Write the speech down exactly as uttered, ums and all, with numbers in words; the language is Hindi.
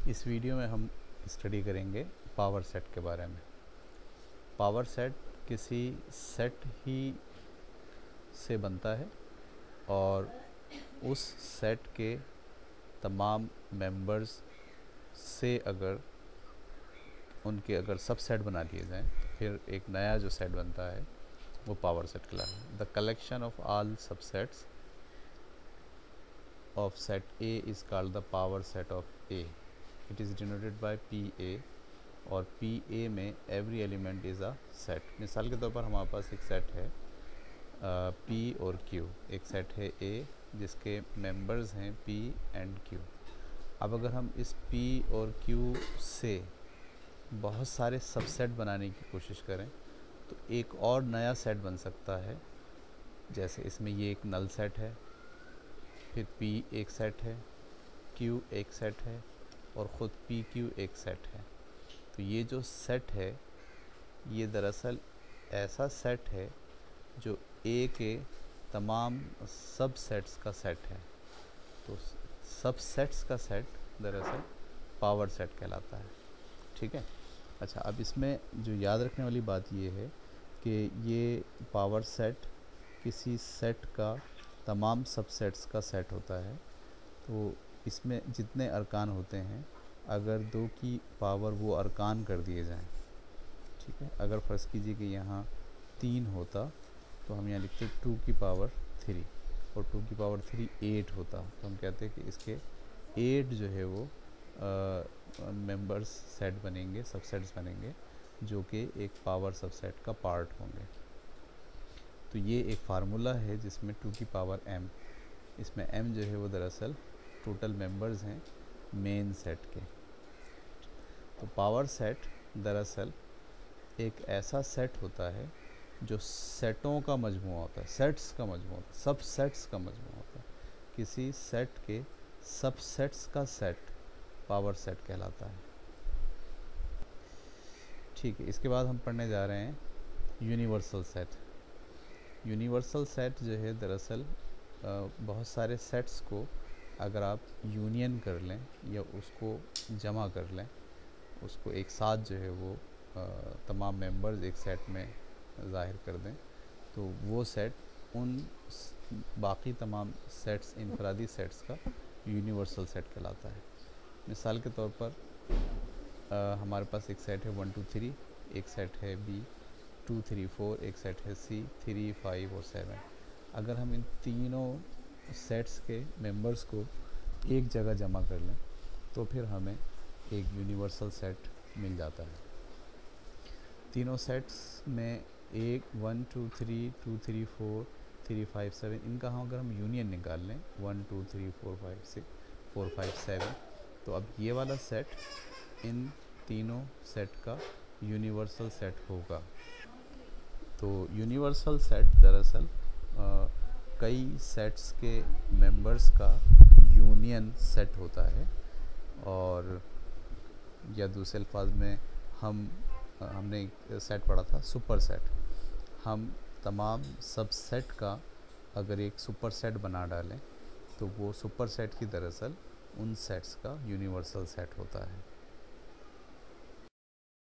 इस वीडियो में हम स्टडी करेंगे पावर सेट के बारे में। पावर सेट किसी सेट ही से बनता है और उस सेट के तमाम मेंबर्स से अगर उनके अगर सबसेट बना लिए जाएं तो फिर एक नया जो सेट बनता है वो पावर सेट कहलाता है। The collection of all subsets of set A is called the power set of A. It is denoted by P A और P A में every element is a set। मिसाल के तौर पर हमारे पास एक सेट है uh, P और Q, एक सेट है A जिसके मेंबर्स हैं P एंड Q। अब अगर हम इस P और Q से बहुत सारे सबसेट बनाने की कोशिश करें तो एक और नया सेट बन सकता है। जैसे इसमें ये एक नल सेट है, फिर P एक सेट है, Q एक सेट है और ख़ुद पी क्यू एक सेट है। तो ये जो सेट है ये दरअसल ऐसा सेट है जो A के तमाम सब सेट्स का सेट है। तो सब सेट्स का सेट दरअसल पावर सेट कहलाता है। ठीक है। अच्छा, अब इसमें जो याद रखने वाली बात ये है कि ये पावर सेट किसी सेट का तमाम सबसेट्स का सेट होता है। तो इसमें जितने अरकान होते हैं अगर दो की पावर वो अरकान कर दिए जाएं, ठीक है। अगर फ़र्ज़ कीजिए कि यहाँ तीन होता तो हम यहाँ लिखते टू की पावर थ्री और टू की पावर थ्री एट होता तो हम कहते हैं कि इसके एट जो है वो मेंबर्स सेट बनेंगे, सबसेट्स बनेंगे जो कि एक पावर सबसेट का पार्ट होंगे। तो ये एक फार्मूला है जिसमें टू की पावर m, इसमें m जो है वो दरअसल टोटल मेंबर्स हैं मेन सेट के। तो पावर सेट दरअसल एक ऐसा सेट होता है जो सेटों का मजमूआ होता है, सेट्स का मजमूआ होता है, सब सेट्स का मजमूआ होता है। किसी सेट के सब सेट्स का सेट पावर सेट कहलाता है। ठीक है। इसके बाद हम पढ़ने जा रहे हैं यूनिवर्सल सेट। यूनिवर्सल सेट जो है दरअसल बहुत सारे सेट्स को अगर आप यूनियन कर लें या उसको जमा कर लें, उसको एक साथ जो है वो आ, तमाम मेंबर्स एक सेट में ज़ाहिर कर दें तो वो सेट उन बाकी तमाम सेट्स, इनफरादी सेट्स का यूनिवर्सल सेट कहलाता है। मिसाल के तौर पर आ, हमारे पास एक सेट है वन टू थ्री, एक सेट है बी टू थ्री फोर, एक सेट है सी थ्री फाइव और सेवन। अगर हम इन तीनों सेट्स के मेंबर्स को एक जगह जमा कर लें तो फिर हमें एक यूनिवर्सल सेट मिल जाता है। तीनों सेट्स में एक one two three two three four three five seven, इनका हम अगर हम यूनियन निकाल लें one two three four five six four five seven, तो अब ये वाला सेट इन तीनों सेट का यूनिवर्सल सेट होगा। तो यूनिवर्सल सेट दरअसल कई सेट्स के मेंबर्स का यूनियन सेट होता है और या दूसरे अल्फाज में हम हमने एक सेट पढ़ा था सुपर सेट। हम तमाम सब सेट का अगर एक सुपर सेट बना डालें तो वो सुपर सेट की दरअसल उन सेट्स का यूनिवर्सल सेट होता है।